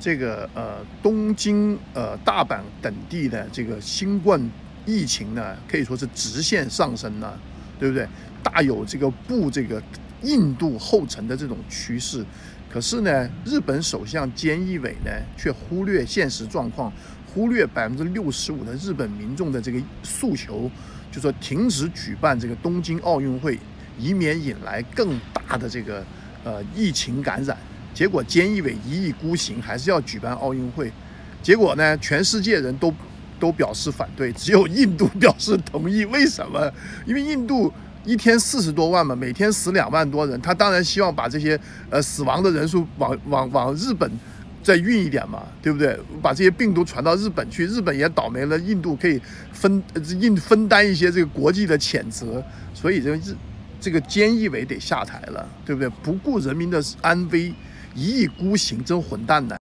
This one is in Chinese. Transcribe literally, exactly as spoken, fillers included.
这个呃东京、呃大阪等地的这个新冠疫情呢，可以说是直线上升呢，对不对？大有这个步这个印度后尘的这种趋势。可是呢，日本首相菅义伟呢，却忽略现实状况，忽略百分之六十五的日本民众的这个诉求，就说停止举办这个东京奥运会，以免引来更大的这个呃疫情感染。结果菅义伟一意孤行，还是要举办奥运会。结果呢，全世界人都都表示反对，只有印度表示同意。为什么？因为印度一天四十多万嘛，每天死两万多人，他当然希望把这些呃死亡的人数往往往日本再运一点嘛，对不对？把这些病毒传到日本去，日本也倒霉了，印度可以分印分担一些这个国际的谴责，所以这个日这个菅义伟得下台了，对不对？不顾人民的安危，一意孤行，真混蛋呢。